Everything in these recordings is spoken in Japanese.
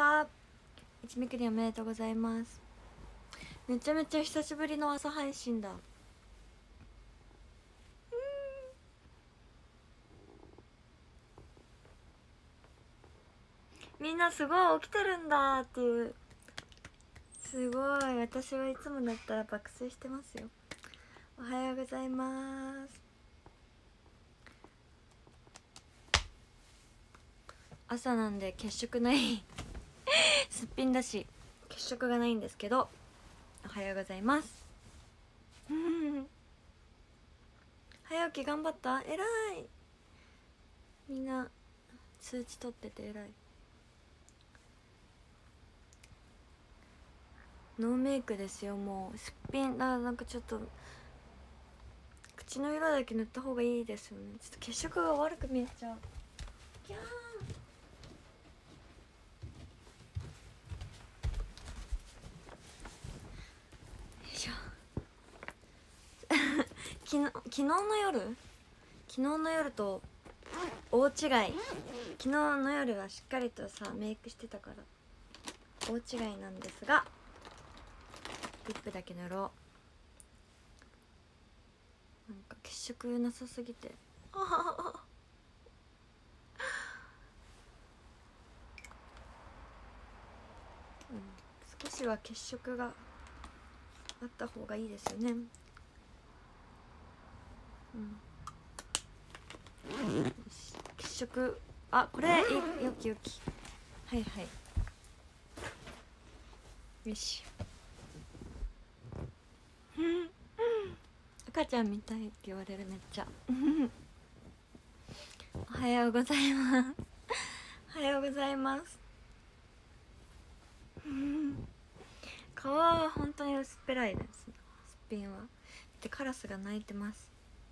一みくりおめでとうございます。めちゃめちゃ久しぶりの朝配信だ。みんなすごい起きてるんだっていう。すごい、私はいつもだったら爆睡してますよ。おはようございます。朝なんで血色ないすっぴんだし血色がないんですけど、おはようございます早起き頑張った？偉い。みんな通知取ってて偉い。ノーメイクですよ。もうすっぴんだ。なんかちょっと口の色だけ塗った方がいいですよね。ちょっと血色が悪く見えちゃう。キャー。昨日の夜と大違い。昨日の夜はしっかりとさメイクしてたから大違いなんですが、リップだけ塗ろう。なんか血色なさすぎて少しは血色があった方がいいですよね。血色、あ、これよきよき。はいはい、よし赤ちゃんみたいって言われる。めっちゃおはようございますおはようございます皮は本当に薄っぺらいです。すっぴんはでカラスが鳴いてます。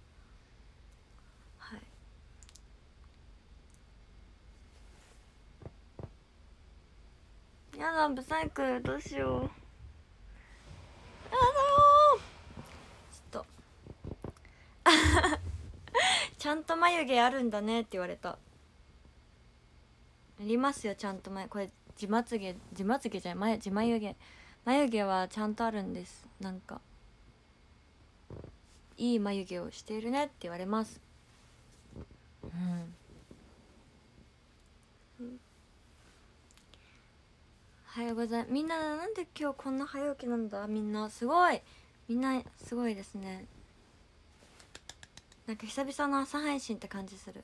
はい。やだ、ブサイクどうしよう。やだよちょっとちゃんと眉毛あるんだねって言われた。ありますよ、ちゃんとこれ自まつげじゃない、自眉毛はちゃんとあるんです。なんかいい眉毛をしているねって言われます。おはようございます。みんななんで今日こんな早起きなんだ。みんなすごい、みんなすごいですね。なんか久々の朝配信って感じする。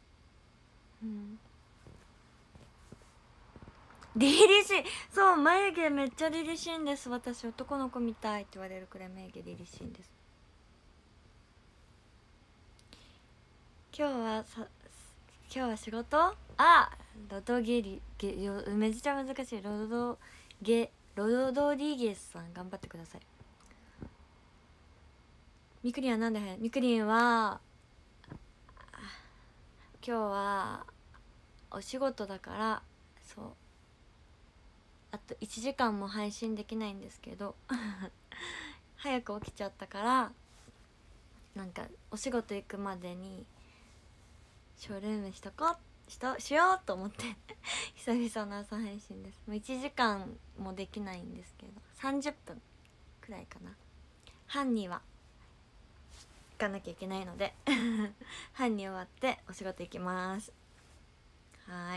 凛々しい。そう、眉毛めっちゃ凛々しいんです。私男の子みたいって言われるくらい眉毛凛々しいんです。今日は仕事？ロドめっちゃ難しい。ロドリゲスさん頑張ってください。みくりんはなんで早い？みくりんは今日はお仕事だから、そうあと1時間も配信できないんですけど早く起きちゃったから、なんかお仕事行くまでにショールームしようと思って久々の朝配信です。もう1時間もできないんですけど、30分くらいかな。班には行かなきゃいけないので班に終わってお仕事行きます。はい。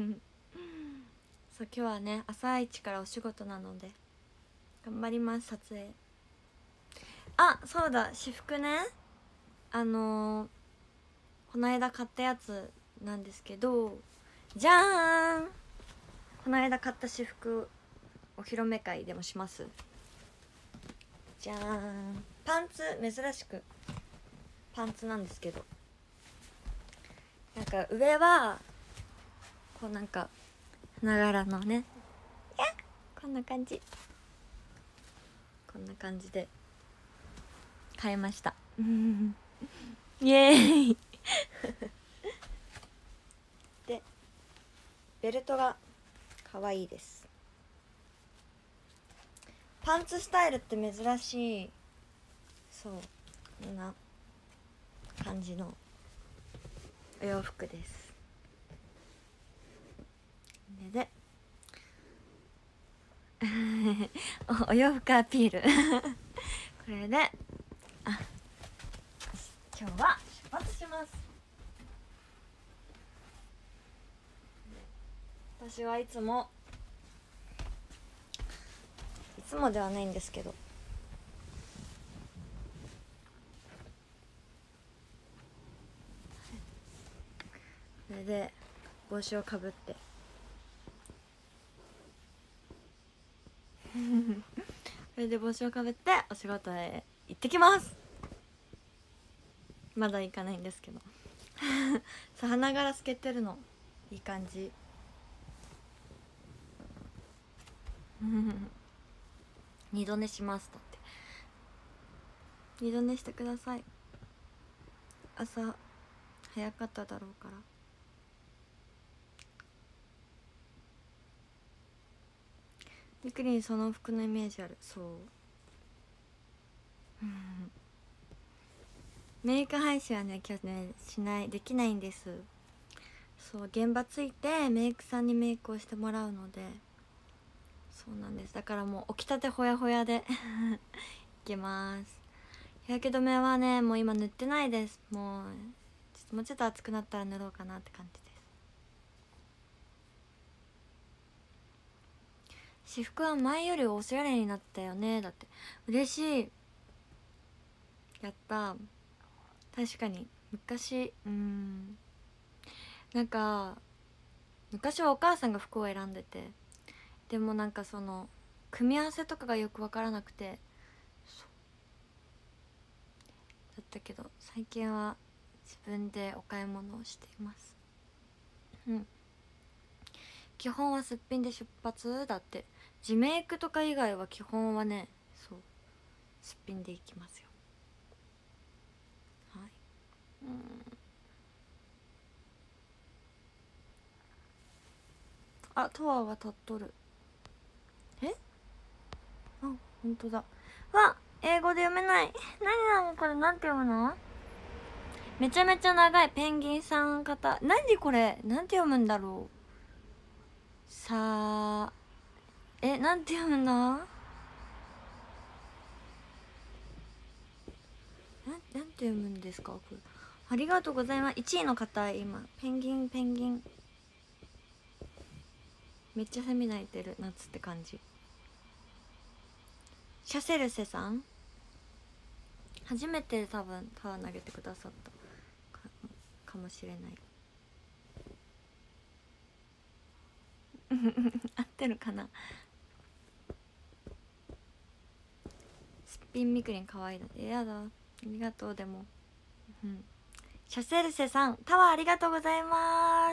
そう今日はね朝一からお仕事なので頑張ります。撮影。そうだ、私服ね、この間買ったやつなんですけど、じゃーん、この間買った私服お披露目会でもします。じゃーん、パンツ、珍しくパンツなんですけど、なんか上はこうなんか花柄のね、こんな感じで買いましたイエーイでベルトが可愛いです。パンツスタイルって珍しい。そう、こんな感じのお洋服です。でお洋服アピールこれで今日は出発します。私はいつもではないんですけど、それで帽子をかぶってそれで帽子をかぶってお仕事へ行ってきます。まだ行かないんですけどさあ花がら透けてるのいい感じ二度寝しますだって。二度寝してください。朝早かっただろうから。みくりんその服のイメージある。そうメイク配信はね今日ねできないんです。そう現場着いてメイクさんにメイクをしてもらうので、そうなんです。だからもう起きたてほやほやでいきます。日焼け止めはねもう今塗ってないです。もうちょっと暑くなったら塗ろうかなって感じです。私服は前よりおしゃれになったよね。だって嬉しい。やった。確かに昔なんか昔はお母さんが服を選んでて、でもなんかその組み合わせとかがよく分からなくて、だったけど最近は自分でお買い物をしています。基本はすっぴんで出発だって。自メイクとか以外は基本はね、そうすっぴんでいきますよ。はい。あ、トワは立っとる。え？あ、ほんとだ。わ、英語で読めない。何なのこれ、なんて読むの？めちゃめちゃ長いペンギンさん方。何これ、なんて読むんだろう。さあ、なんて読むの？なんて読むんですかこれ。ありがとうございます。1位の方今ペンギンめっちゃセミ鳴いてる。夏って感じ。シャセルセさん初めて多分タワー投げてくださったかもしれない合ってるかな。すっぴんみくりんかわいいだ。やだ、ありがとう。でもシャセルセさんタワーありがとうございます。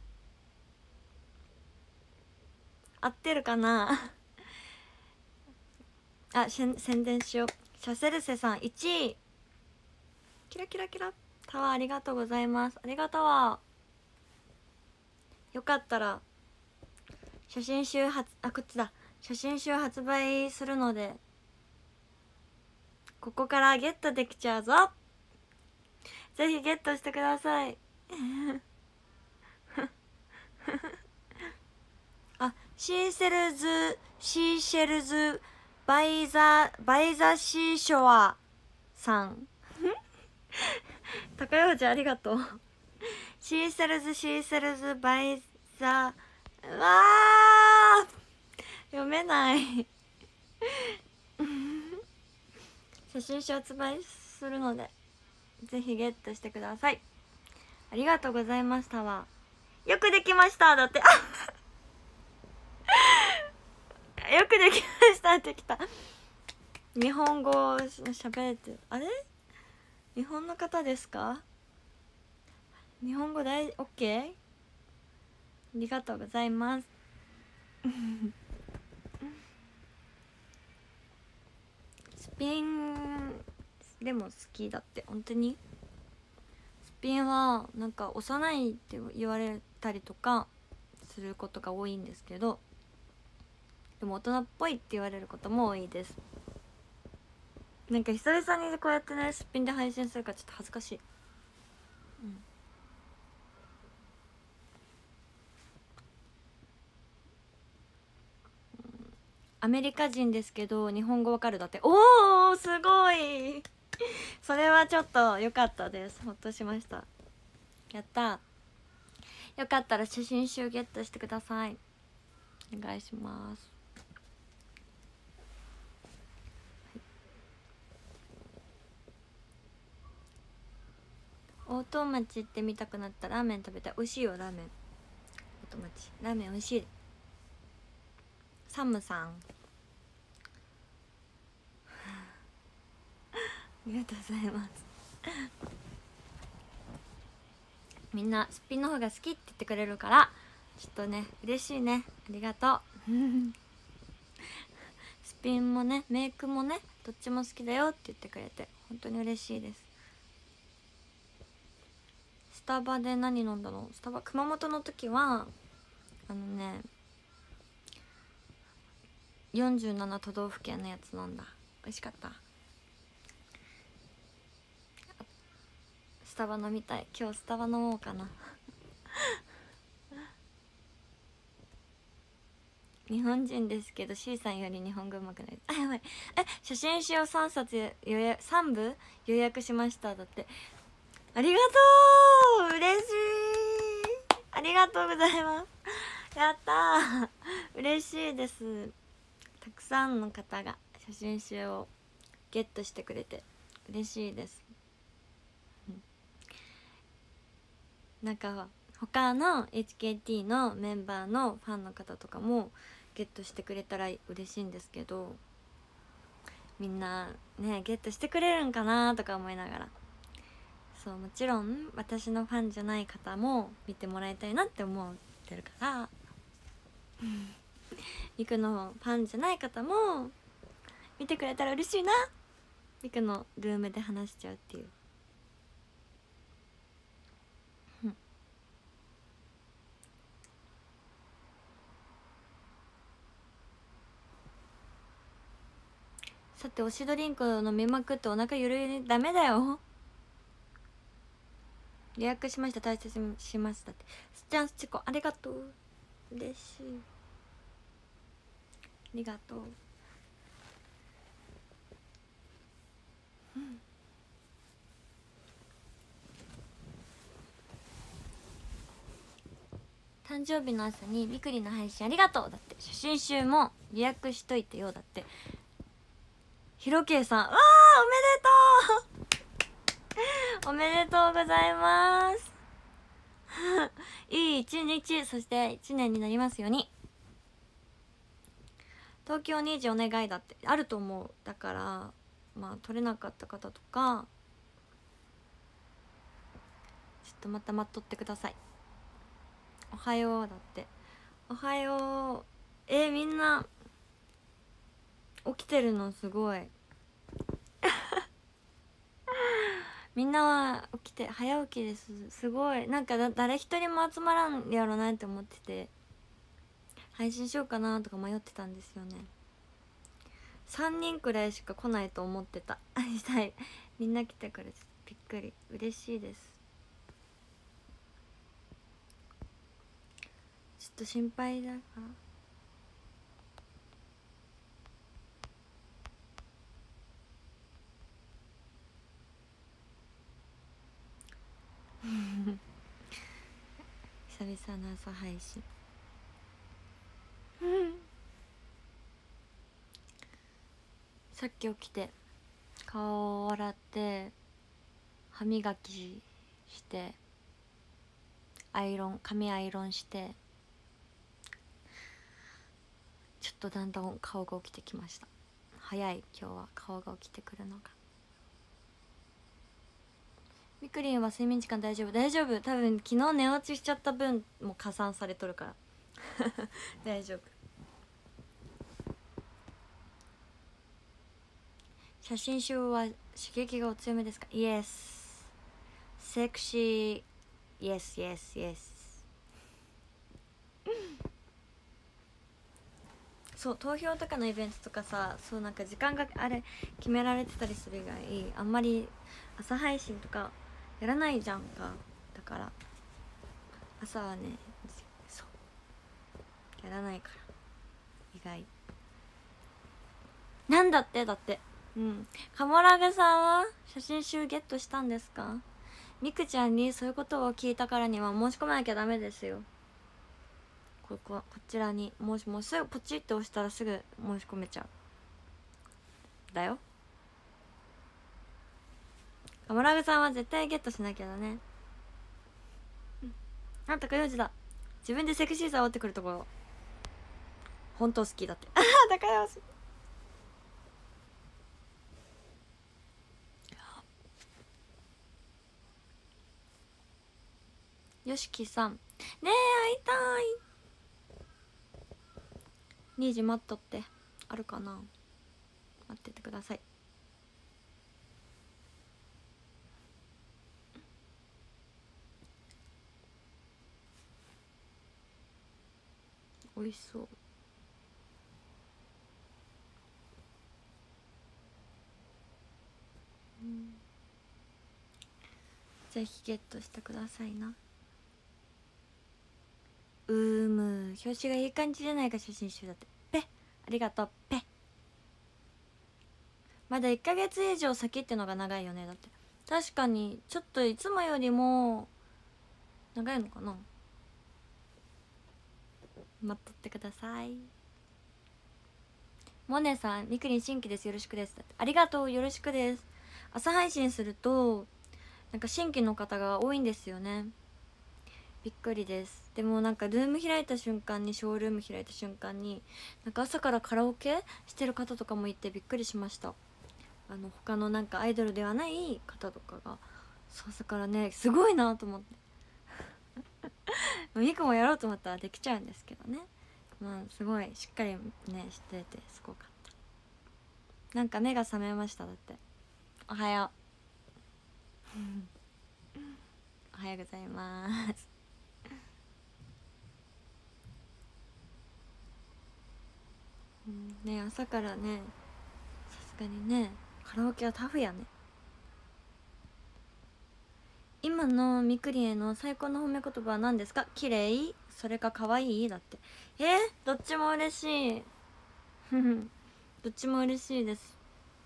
合ってるかなあ、宣伝しよう。シャセルセさん1位。キラキラキラ。タワーありがとうございます。ありがとう。よかったら写真集こっちだ。写真集発売するのでここからゲットできちゃうぞ。ぜひゲットしてくださいあ、シーシェルズバイザシーショアさん高山ちゃんありがとうシーセルズバイザー、わー読めない写真集発売するのでぜひゲットしてください。ありがとうございましたわ。よくできましただってよくできましたってきた。日本語を喋れてる。あれ日本の方ですか？日本語OK？ ありがとうございますスピンでも好きだって。本当にスピンはなんか幼いって言われたりとかすることが多いんですけど、でも大人っぽいって言われることも多いです。なんか久々にこうやってねすっぴんで配信するからちょっと恥ずかしい。 アメリカ人ですけど日本語わかるだって。おお、すごいそれはちょっと良かったです。ほっとしました。やった。よかったら写真集ゲットしてください。お願いします。大東町行ってみたくなった。ラーメン食べたい。美味しいよラーメン。大東町ラーメン美味しい。サムさんありがとうございます。みんなすっぴんの方が好きって言ってくれるからちょっとね嬉しいね。ありがとうすっぴんもねメイクもねどっちも好きだよって言ってくれて本当に嬉しいです。スタバで何飲んだの？スタバ熊本の時は47都道府県のやつ飲んだ。美味しかった。スタバ飲みたい。今日スタバ飲もうかな日本人ですけど C さんより日本語うまくない。あ、やばい。写真集を3冊予約、3部予約しましただって。ありがとう、嬉しい。ありがとうございます。やったー嬉しいです。たくさんの方が写真集をゲットしてくれて嬉しいです。なんか他の HKT のメンバーのファンの方とかもゲットしてくれたら嬉しいんですけど、みんなねゲットしてくれるんかなとか思いながら、そうもちろん私のファンじゃない方も見てもらいたいなって思ってるからミクのファンじゃない方も見てくれたら嬉しいな。ミクのルームで話しちゃうっていう。さて推しドリンク飲みまくってお腹ゆるいダメだよ。予約しました。大切にしましたって。すっちゃんすちこありがとう。嬉しい。ありがとう。誕生日の朝にみくりの配信ありがとうだって。写真集も予約しといてよだって。ひろけいさん、わあおめでとうおめでとうございますいい一日、そして一年になりますように。東京2時お願いだってあると思う。だからまあ取れなかった方とかちょっとまた待っとってください。おはようだって。おはよう。みんな起きてるのすごいみんなは起きて早起きです。すごい。なんか誰一人も集まらんやろなって思ってて配信しようかなとか迷ってたんですよね。3人くらいしか来ないと思ってたしたい。みんな来てくれてびっくり。嬉しいです。ちょっと心配だから久々の朝配信さっき起きて顔を洗って歯磨きして髪アイロンしてちょっとだんだん顔が起きてきました。早い。今日は顔が起きてくるのが。みくりんは睡眠時間大丈夫？大丈夫。多分昨日寝落ちしちゃった分も加算されとるから大丈夫。写真集は刺激がお強めですか？イエス。セクシー。イエスイエスイエス。そう投票とかのイベントとかさ、そうなんか時間があれ決められてたりする以外あんまり朝配信とかやらないじゃんか。だから朝はねそうやらないから意外なんだってだって。うん。カモラグさんは写真集ゲットしたんですか？みくちゃんにそういうことを聞いたからには申し込まなきゃダメですよ。こちらにもうすぐポチって押したらすぐ申し込めちゃうだよ。カモラグさんは絶対ゲットしなきゃだね。あんたか4時だ。自分でセクシーさを追ってくるところ本当好きだって。ああ高橋よしきさん、ねえ会いたい。2時待っとって。あるかな、待っててください。美味しそう。ぜひゲットしてくださいな。表紙がいい感じじゃないか。写真集だって。ペッ、ありがとう。ペッ。まだ1ヶ月以上先ってのが長いよね。だって確かにちょっといつもよりも長いのかな。待っとってください。モネさん、みくりん新規です、よろしくです。ありがとう、よろしくです。朝配信するとなんか新規の方が多いんですよね。びっくりです。でもなんかルーム開いた瞬間に、ショールーム開いた瞬間になんか朝からカラオケしてる方とかもいてびっくりしました。他のなんかアイドルではない方とかが。そうだからね、すごいなと思ってミクもやろうと思ったらできちゃうんですけどね。まあすごいしっかりねしててすごかった。なんか目が覚めました。だっておはようおはようございますね。朝からね、さすがにね、カラオケはタフやね。今のみくりへの最高の褒め言葉は何ですか？綺麗、それか可愛いだって。どっちも嬉しいどっちも嬉しいです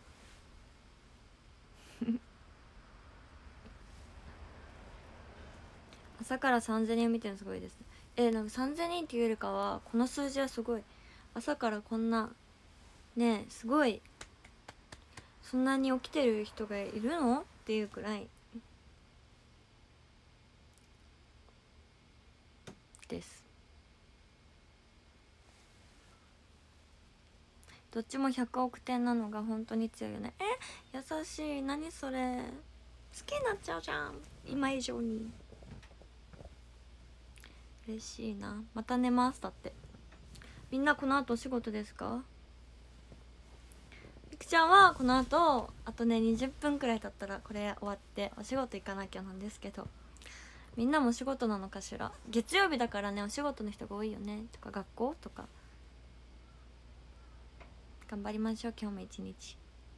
朝から3000人見てるのすごいです。なんか3000人っていうよりかはこの数字はすごい。朝からこんなね、すごい、そんなに起きてる人がいるのっていうくらいです。どっちも100億点なのが本当に強いよね。優しい。何それ、好きになっちゃうじゃん、今以上に。嬉しいな。また寝ます。だってみんなこの後お仕事ですか？みくちゃんはこの後あとね20分くらい経ったらこれ終わってお仕事行かなきゃなんですけど、みんなもお仕事なのかしら。月曜日だからね、お仕事の人が多いよね。とか学校とか。頑張りましょう今日も一日。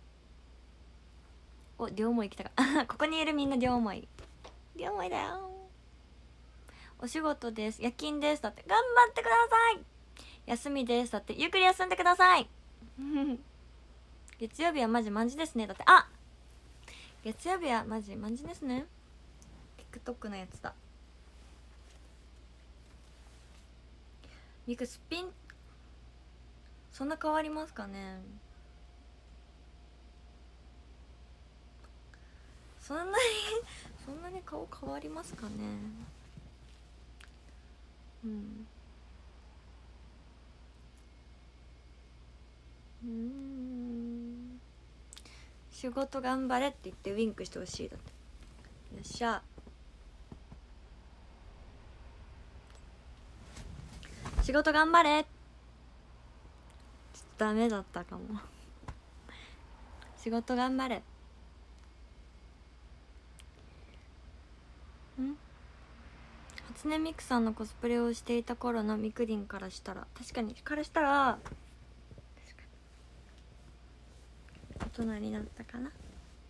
お、両思い来たかここにいるみんな両思い。両思いだよ。お仕事です、夜勤です。だって頑張ってください。休みです。だってゆっくり休んでください月曜日はマジマンジですね。だって月曜日はマジマンジですね。 TikTok のやつだ。ミクスピンそんな変わりますかね。そんなにそんなに顔変わりますかね。仕事頑張れって言ってウィンクしてほしい。だってよっしゃ、仕事頑張れ。ちょっとダメだったかも仕事頑張れ。初音ミクさんのコスプレをしていた頃のみくりんからしたら、確かにからしたら大人になったかな。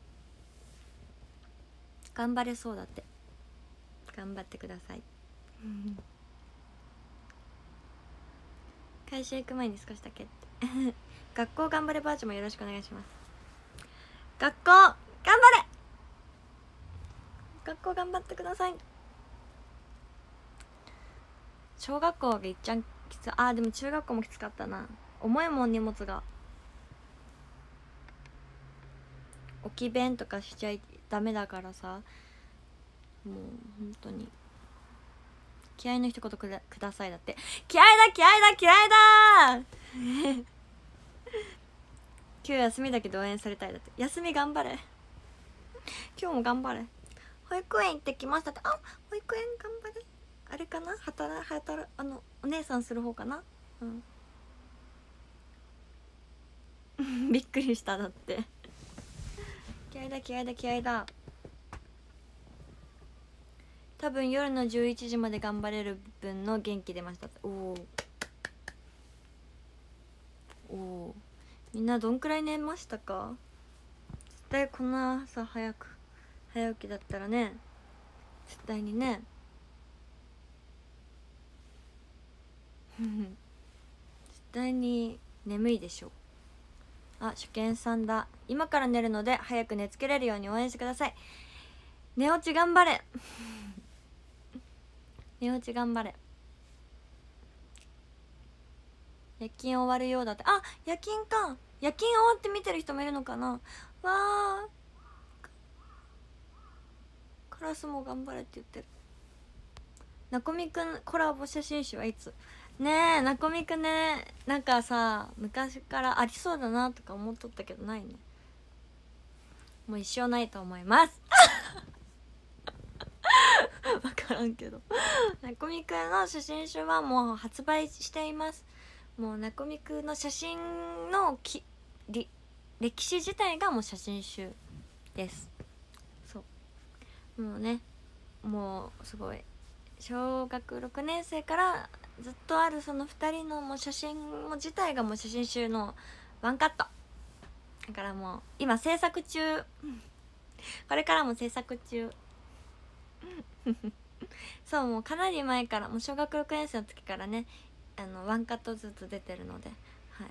頑張れそうだって。頑張ってください会社行く前に少しだけって。 学校頑張れバージョンもよろしくお願いします。学校頑張れ、学校頑張ってください。小学校がいっちゃんきつ、あーでも中学校もきつかったな。重いもん荷物が。置き弁とかしちゃダメだからさ、もう本当に気合の一言くださいだって。気合だ気合だ気合だ今日休みだけど応援されたいだって。休み頑張れ、今日も頑張れ。保育園行ってきましたって。あ、保育園頑張れ。あれかな、お姉さんする方かな。びっくりしただって気合だ気合だ気合だ。多分夜の11時まで頑張れる分の元気出ました。おお、みんなどんくらい寝ましたか。絶対こんな朝早起きだったらね、絶対にね絶対に眠いでしょ。あ、初見さんだ。今から寝るので早く寝つけれるように応援してください。寝落ち頑張れ寝落ち頑張れ。夜勤終わるようだって。あ、夜勤か。夜勤終わって見てる人もいるのかな。わー、カラスも頑張れって言ってる。なこみくんコラボ写真集はいつ。ねえ、なこみくんね、なんかさ昔からありそうだなとか思っとったけどないね。もう一生ないと思います分からんけどなこみくんの写真集はもう発売しています。もうなこみくんの写真の歴史自体がもう写真集です。そうもうね、もうすごい小学6年生からずっとあるその2人のもう写真も自体がもう写真集のワンカットだから、もう今制作中これからも制作中そう、もうかなり前から、もう小学6年生の時からね、ワンカットずつ出てるので、はい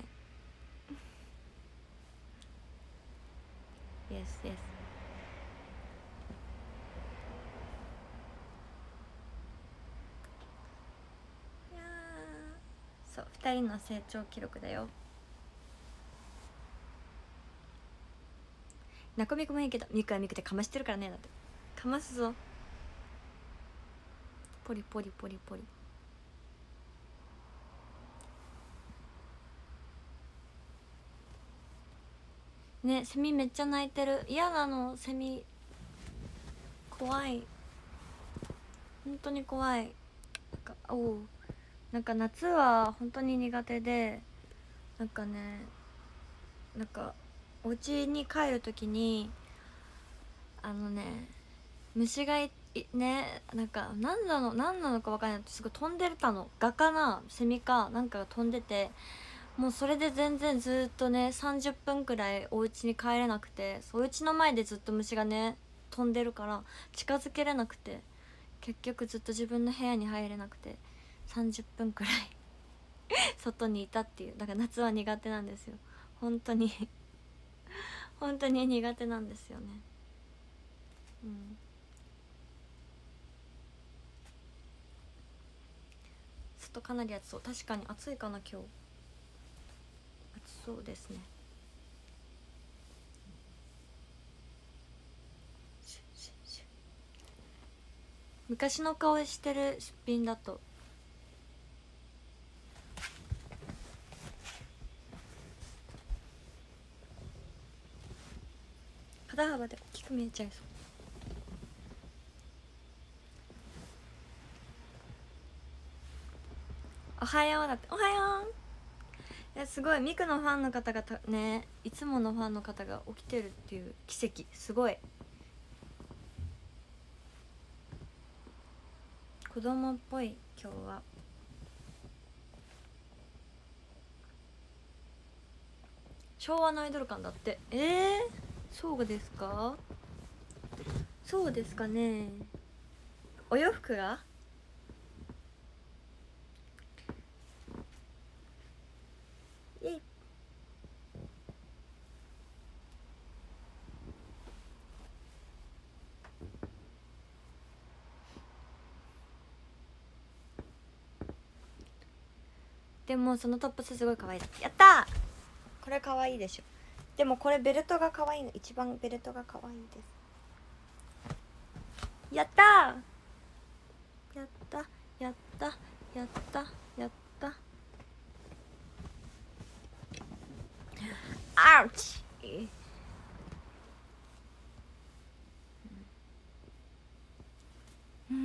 、イエスイエス。そう、2人の成長記録だよ。なこみくもいいけど、みくはみくでかましてるからね。だってかますぞ、ポリポリポリポリ。ね、セミめっちゃ鳴いてる。嫌なの、セミ怖い、本当に怖い。なんか夏は本当に苦手で、なんかね、なんかお家に帰る時に虫がね、なんか何なのか分かんない。すごい飛んでたの。ガかなセミかなんかが飛んでて、もうそれで全然ずっとね30分くらいお家に帰れなくて、お家の前でずっと虫がね飛んでるから近づけれなくて、結局ずっと自分の部屋に入れなくて30分くらい外にいたっていう。だから夏は苦手なんですよ、本当に本当に苦手なんですよね。外かなり暑そう。確かに暑いかな今日。暑そうですね。昔の顔してるすっぴんだと肩幅で大きく見えちゃいそう。おはようだって。おはよう。すごい、ミクのファンの方がね、いつものファンの方が起きてるっていう奇跡、すごい。子供っぽい今日は。昭和のアイドル感だって。そうですか、そうですかね。お洋服がイエイでもそのトップスすごい可愛い。やったー、これ可愛いでしょ。でもこれベルトが可愛いの、一番ベルトが可愛いです。やったー、やったやったやったやった。アウチ。うん。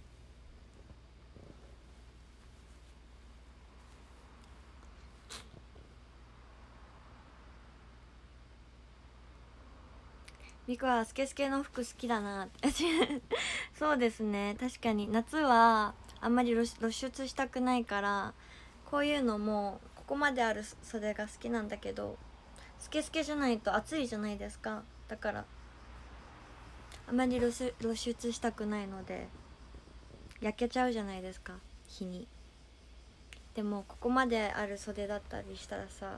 ミクはスケスケの服好きだなってそうですね、確かに夏はあんまり露出したくないから、こういうのもここまである袖が好きなんだけど、スケスケじゃないと暑いじゃないですか。だからあんまり露出したくないので焼けちゃうじゃないですか、日に。でもここまである袖だったりしたらさ、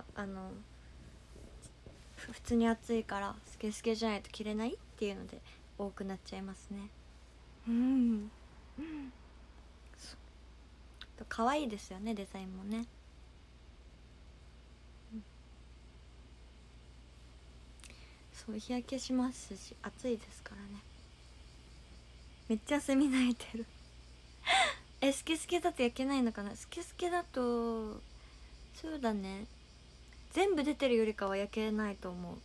普通に暑いからスケスケじゃないと着れないっていうので多くなっちゃいますね。うん可愛いですよね、デザインもね。そう日焼けしますし暑いですからね。めっちゃセミ鳴いてるスケスケだと焼けないのかな。スケスケだとそうだね、全部出てるよりかは焼けないと思う。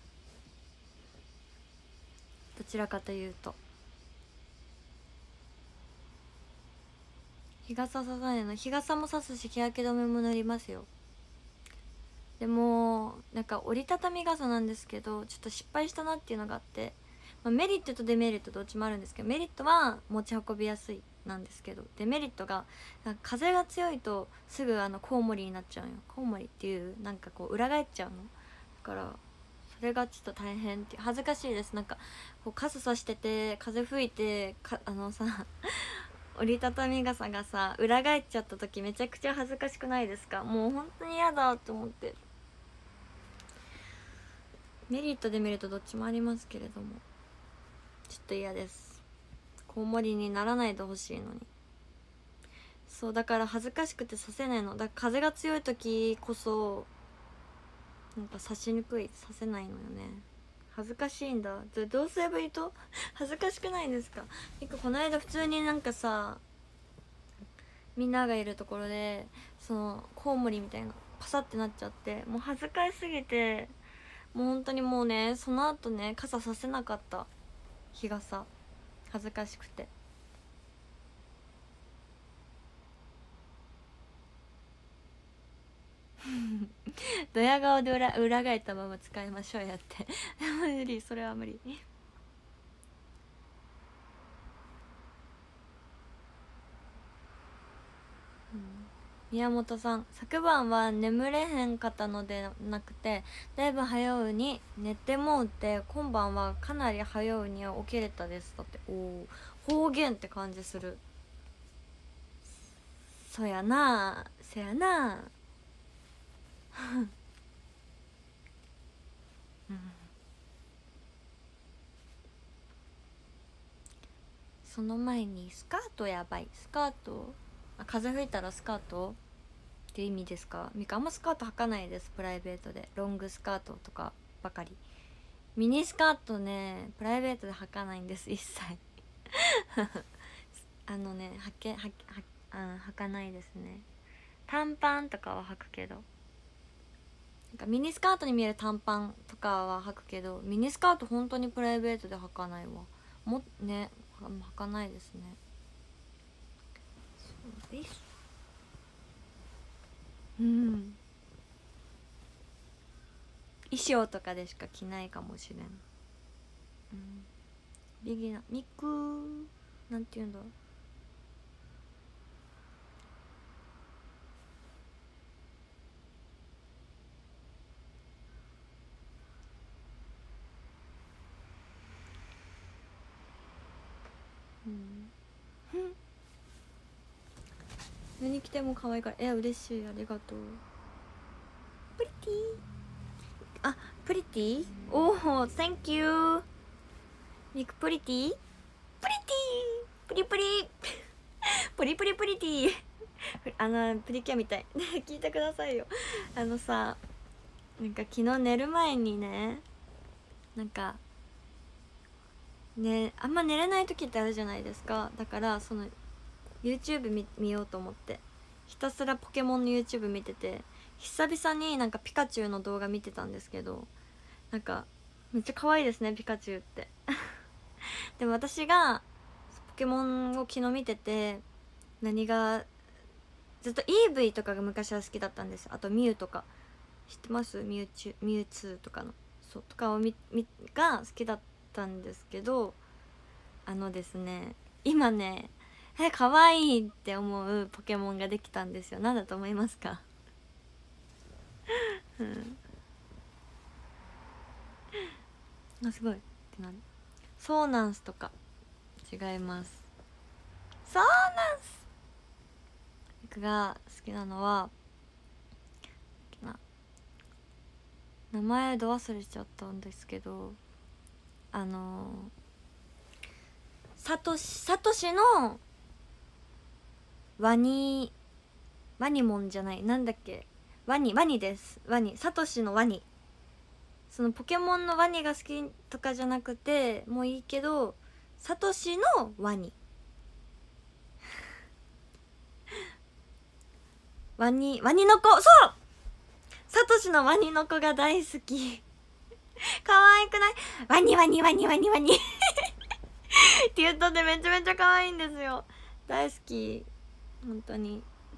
どちらかというと。日傘ささないの。日傘もさすし日焼け止めも塗りますよ。でもなんか折りたたみ傘なんですけど、ちょっと失敗したなっていうのがあって、メリットとデメリットどっちもあるんですけど、メリットは持ち運びやすいなんですけど、デメリットがなんか風が強いとすぐコウモリになっちゃうよ。コウモリっていうなんかこう裏返っちゃうのだから、それがちょっと大変って恥ずかしいです。なんかこう傘さしてて風吹いてさ折りたたみ傘がさ裏返っちゃった時めちゃくちゃ恥ずかしくないですか。もう本当に嫌だと思って。メリットデメリットどっちもありますけれども、ちょっと嫌です。コウモリにならないでほしいのに。そうだから恥ずかしくて刺せないの。だから風が強い時こそなんか刺しにくい、刺せないのよね。恥ずかしいんだ。どうすればいいと恥ずかしくないですか。この間普通になんかさ、みんながいるところでそのコウモリみたいなパサってなっちゃって、もう恥ずかしすぎて、もう本当にもうね、その後ね傘させなかった。日傘恥ずかしくてドヤ顔で裏返ったまま使いましょうやって無理、それは無理。宮本さん、昨晩は眠れへんかったのでなくてだいぶ早うに寝てもうて、今晩はかなり早うには起きれたです。だって方言って感じする。そやなせやなうん、その前にスカートやばい。スカート風吹いたらスカートって意味ですか。あんまスカート履かないです。プライベートでロングスカートとかばかり。ミニスカートねプライベートで履かないんです一切履かないですね。短パンとかは履くけど、なんかミニスカートに見える短パンとかは履くけど、ミニスカート本当にプライベートで履かないわ。履かないですね。そうです。衣装とかでしか着ないかもしれん。ビギナーミクなんて言うんだろう。何着ても可愛いから。嬉しい、ありがとう。プリティプリティThank you ミクプリティプリティプリプリプリプリプリティプリキュアみたい聞いてくださいよ。さ、なんか昨日寝る前にね、なんかね、あんま寝れない時ってあるじゃないですか。だからその YouTube 見ようと思ってひたすらポケモンの YouTube 見てて、久々になんかピカチュウの動画見てたんですけど、なんかめっちゃ可愛いですね、ピカチュウってでも私がポケモンを昨日見てて、何がずっと EV とかが昔は好きだったんですよ。あとミュウとか知ってます？ミュウツーとかのそうとかをが好きだったんですけど、ですね、今ね、可愛いって思うポケモンができたんですよ。何だと思いますか？うん、あ、すごいって何？そうなんすとか違います。そうなんす。僕が好きなのは名前ど忘れしちゃったんですけど、サトシのワニモンじゃない、なんだっけ、ワニです。ワニ、サトシのワニ、そのポケモンのワニが好きとかじゃなくてもういいけど、サトシのワニワニの子、そう、サトシのワニの子が大好き可愛くない？ワニって言ったんでめちゃめちゃ可愛いんですよ。大好き、本当に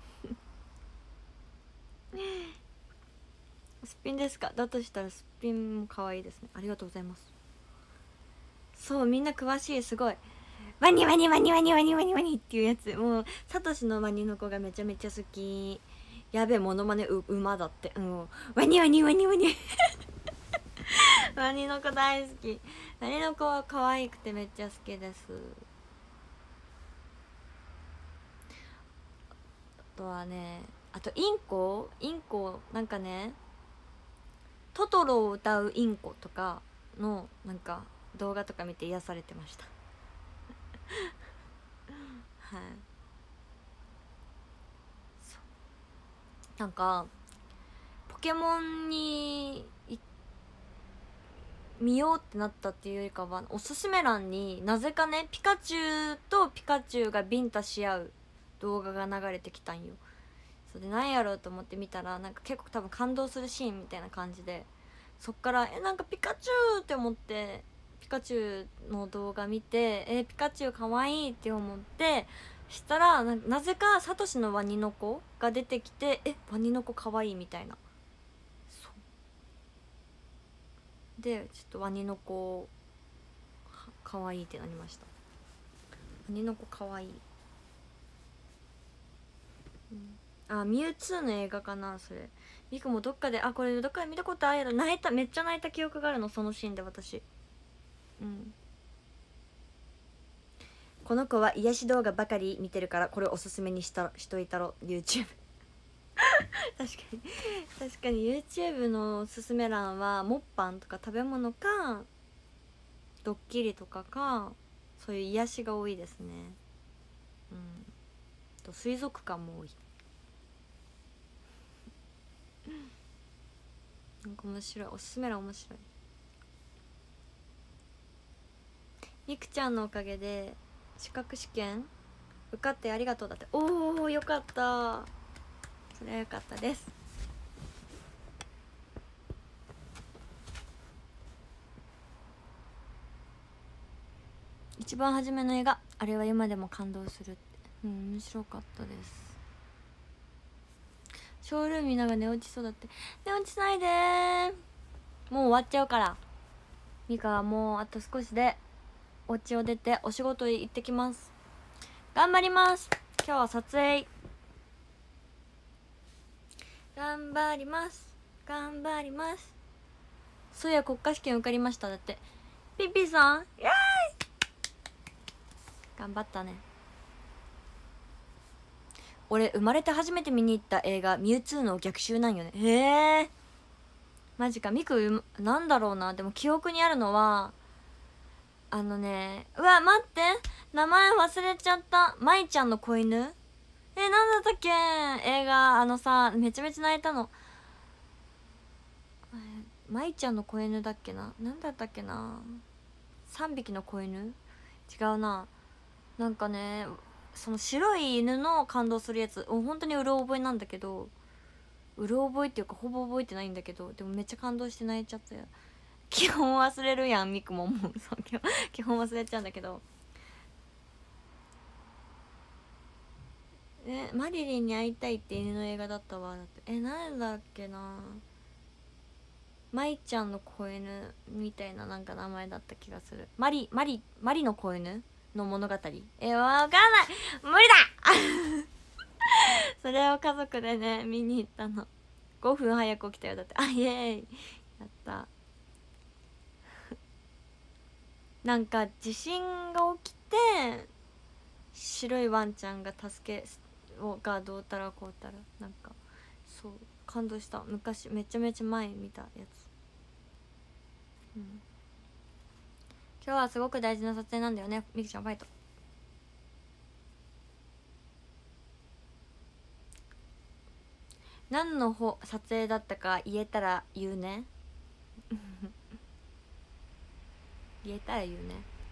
すっぴんですか？だとしたらすっぴんも可愛いですね。ありがとうございます。そう、みんな詳しい。すごいワニっていうやつ、もうサトシのワニの子がめちゃめちゃ好き。やべえ、モノマネ馬だって。うん、ワニワニワニの子大好き。ワニの子は可愛くてめっちゃ好きです。あとはね、あとインコなんかね、トトロを歌うインコとかのなんか動画とか見て癒されてましたはい、なんかポケモンに見ようってなったっていうよりかは、おすすめ欄になぜかね、ピカチュウとピカチュウがビンタし合う動画が流れてきたんよ。それで何やろうと思って見たら、なんか結構多分感動するシーンみたいな感じで、そっからなんかピカチュウって思って、ピカチュウの動画見て、ピカチュウかわいいって思って、したらなぜかサトシのワニの子が出てきて、ワニの子かわいいみたいな。でちょっとワニの子かわいいってなりました。ワニの子かわいい、ミュウツーの映画かなそれ。ミクもどっかでこれどっかで見たことあるやろ。めっちゃ泣いた記憶があるの、そのシーンで私。この子は癒し動画ばかり見てるからこれおすすめにしといたろ YouTube 確かに YouTube のおすすめ欄はモッパンとか食べ物かドッキリとかか、そういう癒しが多いですね。と水族館も多い。なんか面白い、おすすめ欄面白い。みくちゃんのおかげで資格試験受かってありがとうだって。おお、よかった、それはよかったです。一番初めの映画、あれは今でも感動するって。面白かったです。ショールーム見ながら寝落ちそうだって。寝落ちしないでー、もう終わっちゃうから。ミカはもうあと少しでお家を出てお仕事へ行ってきます。頑張ります。今日は撮影頑張ります。そういや国家試験受かりました。だってピピさん、イエーイ、頑張ったね。俺生まれて初めて見に行った映画ミュウツーの逆襲なんよね。へえ、マジか。ミクなんだろうな。でも記憶にあるのはうわ待って、名前忘れちゃった。舞ちゃんの子犬なんだったっけ映画。さ、めちゃめちゃ泣いたの。舞ちゃんの子犬だっけな、なんだったっけな、3匹の子犬、違うな。なんかね、その白い犬の感動するやつ、本当にうろ覚えなんだけど、うろ覚えっていうかほぼ覚えてないんだけど、でもめっちゃ感動して泣いちゃったよ。基本忘れるやん、ミクも思う。そう、基本忘れちゃうんだけど、マリリンに会いたいって犬の映画だったわ。だってなんだっけな、マイちゃんの子犬みたいななんか名前だった気がする。マリの子犬の物語。わかんない、無理だそれを家族でね見に行ったの。5分早く起きたよ。だってイエーイ、やった。なんか地震が起きて白いワンちゃんが助けがどうたらこうたら、なんかそう感動した。昔めちゃめちゃ前見たやつ。今日はすごく大事な撮影なんだよね、みきちゃんファイト。何の撮影だったか言えたら言うね言えたら言うね。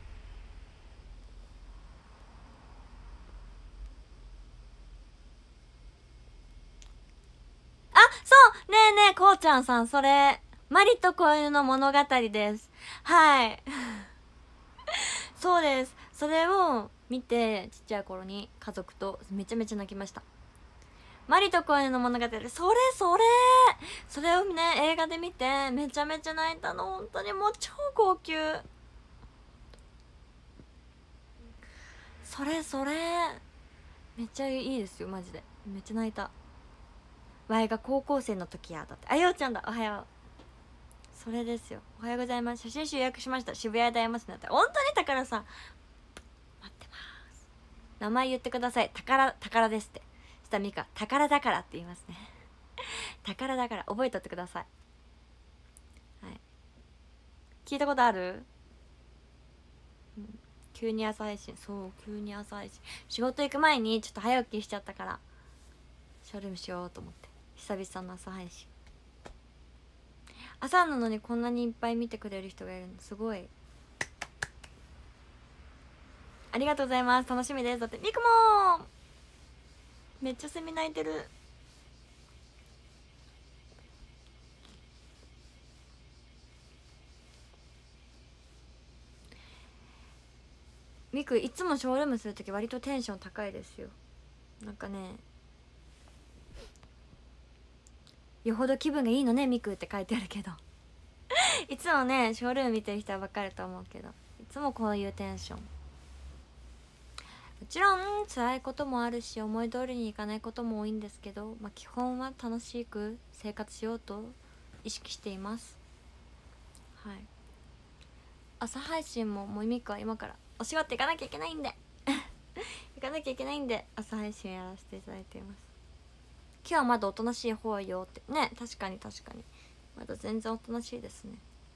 そうねえねえ、こうちゃんさん、それマリと子犬の物語です。はいそうです。それを見てちっちゃい頃に家族とめちゃめちゃ泣きました。マリと子犬の物語、それをね映画で見てめちゃめちゃ泣いたの。本当にもう超号泣。それめっちゃいいですよマジで。めっちゃ泣いた。わいが高校生の時や。だって、ようちゃんだ、おはよう。それですよ。おはようございます。写真集予約しました。渋谷で会いますね。本当に宝さん待ってます。名前言ってください。宝ですって。したミカ、宝だからって言いますね宝だから覚えとってください。はい、聞いたことある？急に朝配信。そう、急に朝配信。仕事行く前にちょっと早起きしちゃったからショールームしようと思って、久々の朝配信。朝なのにこんなにいっぱい見てくれる人がいるのすごい。ありがとうございます。楽しみです。だってミクもめっちゃセミ鳴いてる。ミクいつもショールームするとき割とテンション高いですよ。なんかね、よほど気分がいいのねミクって書いてあるけどいつもねショールーム見てる人は分かると思うけど、いつもこういうテンション。もちろん辛いこともあるし思い通りにいかないことも多いんですけど、基本は楽しく生活しようと意識しています。はい、朝配信ももうミクは今からお仕事行かなきゃいけないんで行かなきゃいけないんで朝配信やらせていただいています。今日はまだおとなしい方よってね。確かにまだ全然おとなしいですね。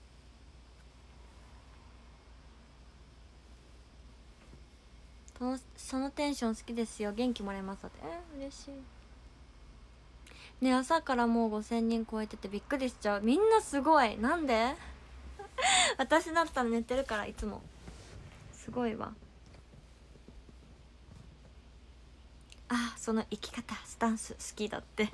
そのテンション好きですよ。元気もらえます。だって嬉しいね。朝からもう5000人超えててびっくりしちゃう。みんなすごい。なんで私だったら寝てるからいつも。すごいわ。その生き方スタンス好きだって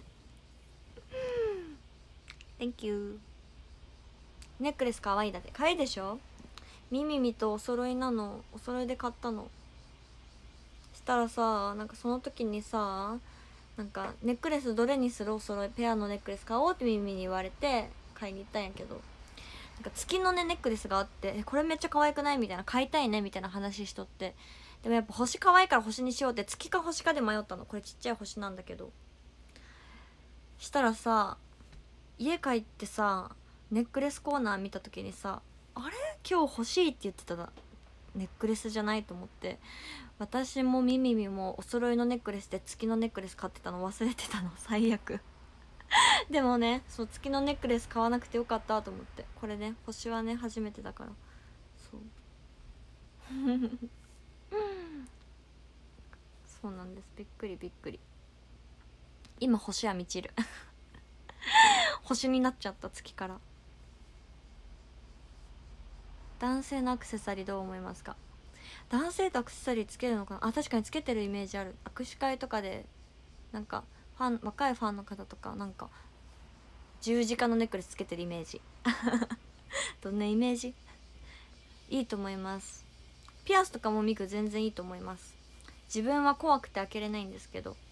Thank you。 ネックレスかわいい。だってかわいいでしょ。ミミミとお揃いなの。お揃いで買ったの。したらさ、なんかその時にさ、なんかネックレスどれにする、お揃いペアのネックレス買おうってミミに言われて買いに行ったんやけど、なんか月のねネックレスがあって、これめっちゃ可愛くないみたいな、買いたいねみたいな話しとって、でもやっぱ星可愛いから星にしようって、月か星かで迷ったの。これちっちゃい星なんだけど。したらさ、家帰ってさネックレスコーナー見た時にさ、あれ今日欲しいって言ってたネックレスじゃないと思って、私もミミミもお揃いのネックレスで月のネックレス買ってたの忘れてたの。最悪でもね、そう月のネックレス買わなくてよかったと思って。これね星はね初めてだから。そうそうなんです、びっくりびっくり。今星は満ちる星になっちゃった、月から。男性のアクセサリーどう思いますか？男性とアクセサリーつけるのかな。あ、確かにつけてるイメージある。握手会とかでなんか若いファンの方とかなんか十字架のネックレスつけてるイメージどんなイメージ？いいと思います。ピアスとかもミク全然いいと思います。自分は怖くて開けれないんですけど、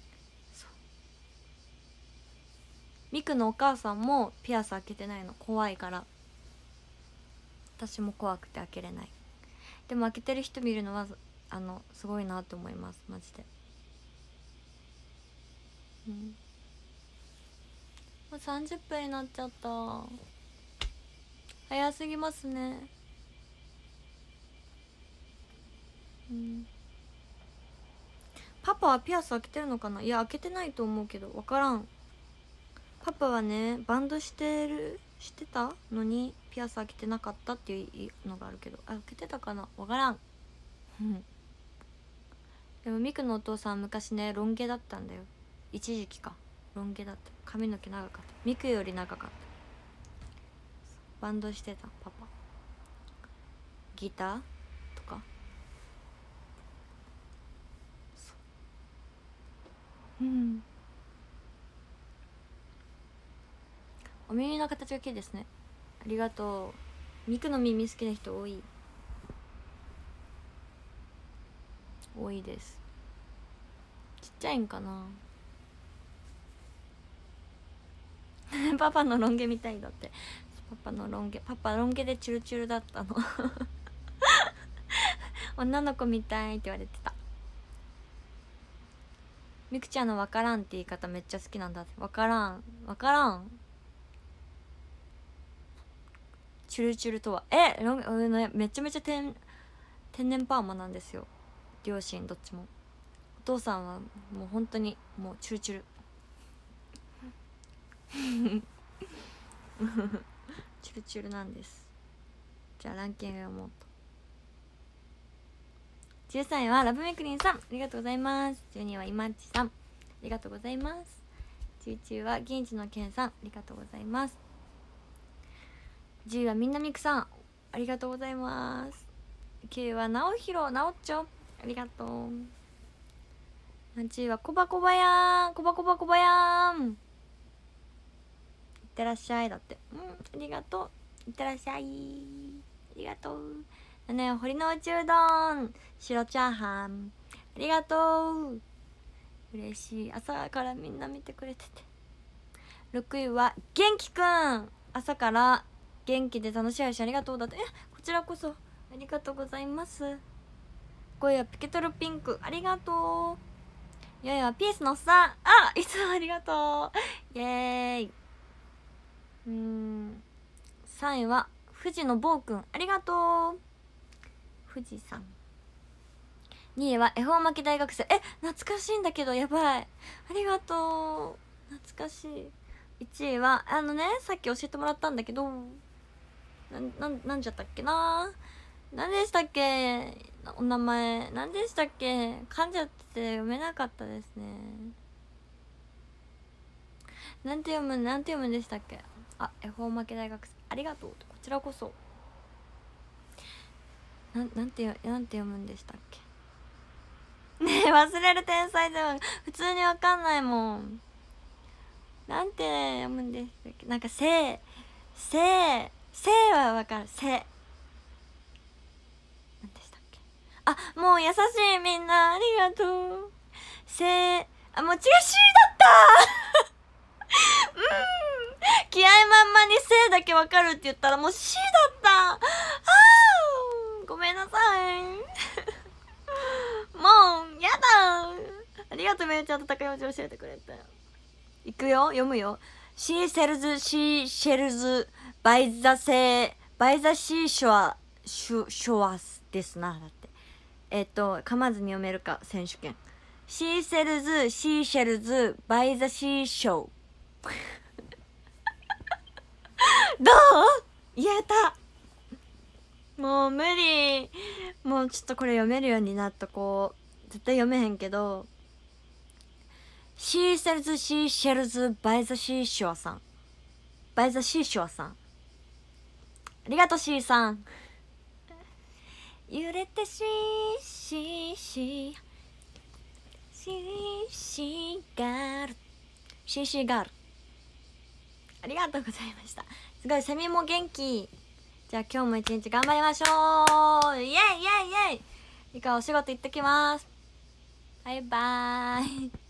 ミクのお母さんもピアス開けてないの、怖いから。私も怖くて開けれない。でも開けてる人見るのはすごいなって思います、マジで。うん、もう30分になっちゃった。早すぎますね。うん、パパはピアス開けてるのかな。いや開けてないと思うけど分からん。パパはねバンドしてたのにピアス開けてなかったっていうのがあるけど、開けてたかな、分からんでもミクのお父さん昔ねロン毛だったんだよ、一時期か。ロン毛だった、髪の毛長かった。ミクより長かった。バンドしてたパパ。ギターとか。うん、お耳の形が綺麗ですね。ありがとう。ミクの耳好きな人多いです。ちっちゃいんかなパパのロン毛みたいだって。パパロン毛でチュルチュルだったの女の子みたいって言われてた。ミクちゃんのわからんって言い方めっちゃ好きなんだって。わからんチュルチュルとはめちゃめちゃ天然パーマなんですよ、両親どっちも。お父さんはもう本当にもうチュルチュルチュルチュルなんです。じゃあランキング読もうと。13位はラブメクリンさん、ありがとうございます。12位は今っちさん、ありがとうございます。11位は銀次のケンさん、ありがとうございます。10位はみんなみくさん、ありがとうございます。9位はなおひろなおっちょ、ありがとう。8位はこばこばやん、こばやん、いってらっしゃいだって。ありがとう、いってらっしゃい、ありがとう。7位は堀之内うどん白チャーハン、ありがとう、嬉しい。朝からみんな見てくれてて。6位は元気くん、朝から元気で楽しい配信ありがとうだって。こちらこそありがとうございます。5位はピケトルピンク、ありがとう。4位はピースのおっさん、いつもありがとう、イエーイ。3位は富士の坊くん、ありがとう富士山。2位は恵方巻き大学生、懐かしいんだけどやばい、ありがとう、懐かしい。1位はさっき教えてもらったんだけどなんじゃったっけな、何でしたっけ、お名前何でしたっけ、噛んじゃって読めなかったですね。なんて読むんでしたっけ。恵方巻き大学生、ありがとう。こちらこそ。なんて読むんでしたっけねえ、忘れる天才じゃん、普通にわかんないもん。なんて読むんでしたっけ。なんかせいはわかる。なんでしたっけ。もう優しい、みんなありがとう。もう血が C だった気合満々にせいだけわかるって言ったらもう C だった。ごめんなさいもうやだ。ありがとう、めいちゃんと高い文字教えてくれて。いくよ、読むよ。シーシェルズバイザシーショアスですな。だって噛まずに読めるか選手権。シーシェルズバイザシーショーどう？言えた。もう無理。もうちょっとこれ読めるようになっとこう。 絶対読めへんけど、シーセルズシーシェルズバイザシーシュアさん、バイザシーシュアさん、ありがとう。シーさん、揺れてシーシーシーシーシーガール、シーシーガール、ありがとうございました。すごいセミも元気。じゃあ今日も一日頑張りましょう。イエイイエイイエイ。いいかお仕事行ってきます。バイバーイ。